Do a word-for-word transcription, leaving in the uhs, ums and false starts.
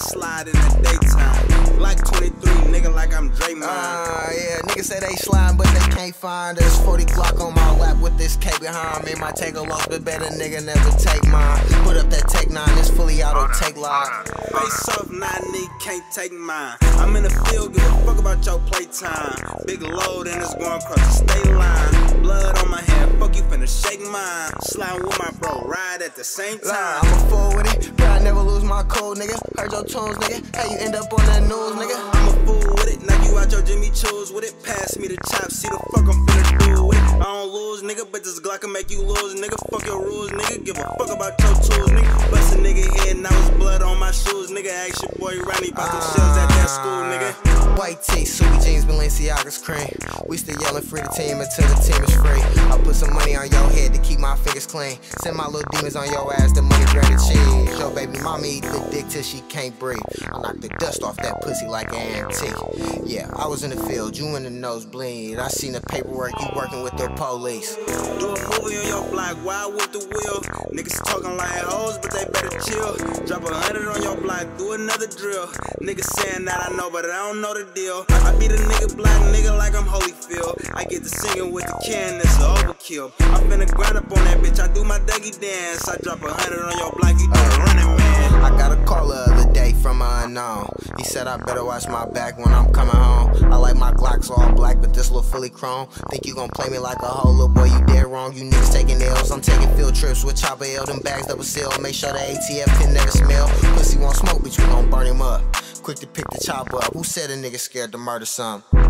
slide in the daytime. Like twenty-three, nigga, like I'm Draymond. Uh, yeah, niggas say they slime, but they can't find us. forty Glock on my lap with this K behind me. Might take a loss, but better nigga never take mine. Put up that Tech nine, it's fully auto, take lock. Face off, nah, nigga, can't take mine. I'm in the field, give a fuck about your playtime. Big load and it's going across the state line. Blood on my hand, fuck you finna shake mine. Slime with my bro, ride at the same time. Nah, I'm a fool with it, but I never lose my cool, nigga. Heard your tunes, nigga. How you end up on that news, nigga? I'm a fool with it, now you out your Jimmy Choo's with it. Pass me the chop, see the fuck I'm finna do with it. I don't lose, nigga, but this Glock can make you lose, nigga. Fuck your rules, nigga. Give a fuck about your tools, nigga. Bust a nigga head, now it's blood on my shoes, nigga. Ask your boy Ronnie about the shells at that school, nigga. White tee, Suey jeans, Balenciaga's cream. We still yelling free the team until the team is free. I put some money on your head to keep my fingers clean. Send my little demons on your ass, the money grab the cheese. Yo, baby mama eat the dick till she can't breathe. I knock the dust off that pussy like an antique. Yeah, I was in the field, you in the nosebleed. I seen the paperwork, you working with the police. Do a movie on your block, wild with the wheel. Niggas talking like hoes, but they better chill. Drop a hundred on your block, do another drill. Niggas saying that I know, but I don't know the deal. I be the nigga black nigga like I'm Holyfield. I get to singing with the can, that's an overkill. I'm finna grind up on that bitch, I do my Dougie dance. I drop a hundred on your block, you do a running man. I got a call the other day from an unknown. He said I better watch my back when I'm coming home. I like my Glocks all black, but this little fully chrome. Think you gon' play me like a hoe, little boy, you dead wrong. You niggas taking L's, I'm taking field trips with chopper L. Them bags double sealed, make sure the A T F can never smell. Pussy won't smoke, but you gon' burn him up. Quick to pick the chopper up. Who said a nigga scared to murder some?